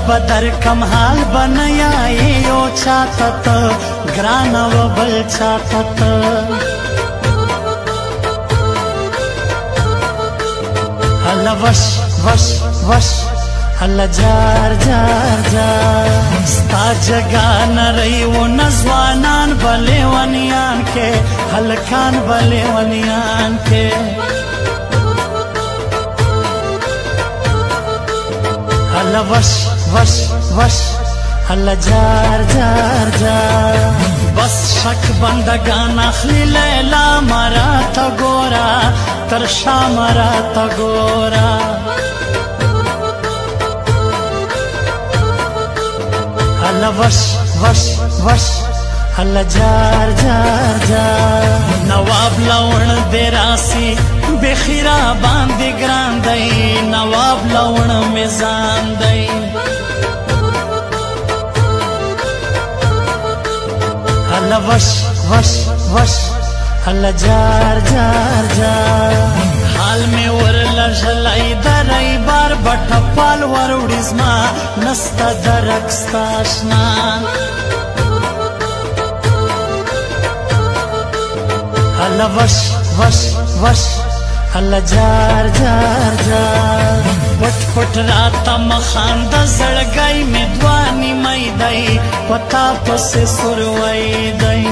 بدر کم حال بنیائی یو چاہتا تا گرانا و بل چاہتا تا اللہ وش وش وش اللہ جار جار جار ستا جگا نرئی و نزوانان بلے ونیان کے ہلکان بلے ونیان کے اللہ وش وش وش اللہ جار جار جار بس شک بندگان اخلی لیلا مرا تا گورا ترشا مرا تا گورا اللہ وش وش وش اللہ جار جار جار نواب لون دے راسی بخیرا باندی گران دئی نواب لون میزان دئی اللہ وش وش وش اللہ جار جار جار حال میں ورل جلائی درائی بار بٹا پال وروڑیزما نستا درکستاشنا اللہ وش وش وش اللہ جار جار جار پٹ پٹ راتا مخاند زڑگئی میں دوانی مئی دئی پتا پس سروئی دئی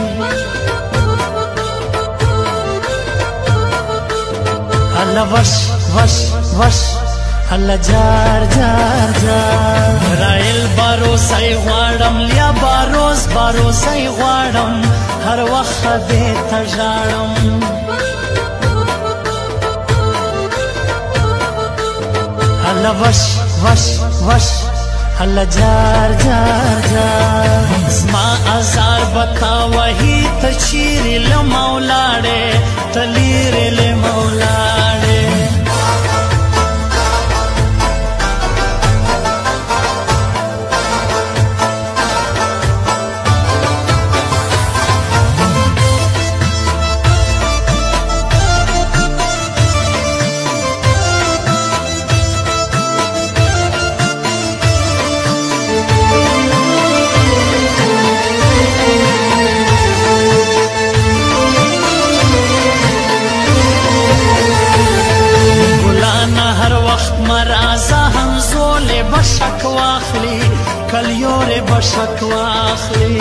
اللہ وش وش وش اللہ جار جار جار رائل باروزائی غواړم لیا باروز باروزائی غواړم ہر وقت دیتا جاڑم اللہ وش وش وش اللہ جار جار جار زما ازار بتا وہی تچیری لمولاڑے تلیری لمولاڑے بشک واخلی کلیور بشک واخلی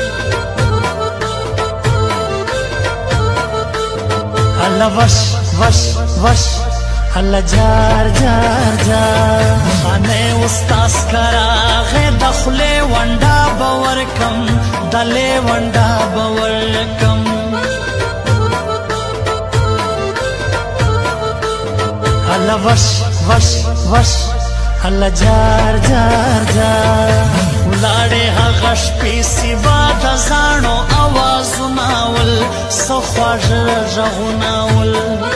اللہ وش وش وش اللہ جار جار جار خانے استاس کرا غی دخلے ونڈا باورکم دلے ونڈا باورکم اللہ وش وش وش اللہ جار جار جار ولاڑے ہغش پیسی باد زانو آوازو ناول سخواج رجغو ناول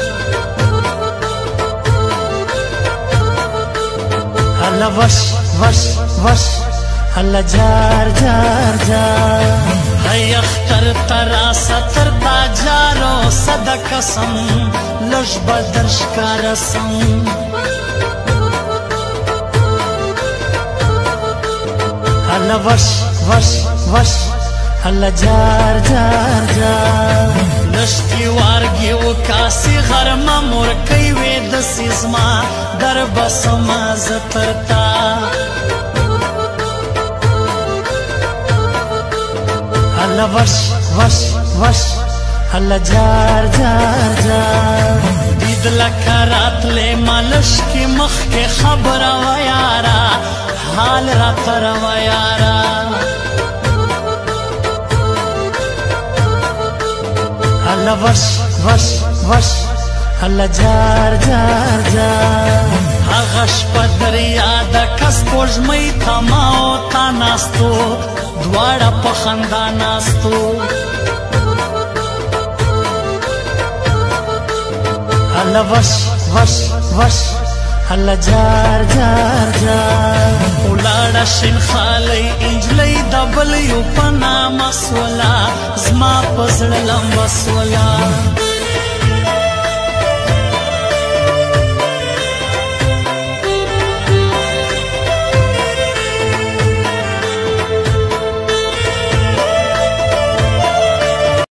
اللہ وش وش وش اللہ جار جار جار ہے اختر ترا ستر تا جارو صدا قسم لش بدرش کا رسم اللہ وش وش وش اللہ جار جار جار لشتی وارگی و کاسی غرما مرکی وید سیزما در بسما زترتا اللہ وش وش وش اللہ جار جار جار دید لکرات لے مالش کی مخ کے خبر و یارا حال رات رو یارا اللہ وش وش وش اللہ جار جار جار هغش په دریا د کس پوژمۍ تماو تا ناستو دواړه په خندا ناستو اللہ وش وش وش اللہ جار جار جار ولاړه شین خالی انجلی د بل یو په نامه سوله زما په زړه لمبه سوله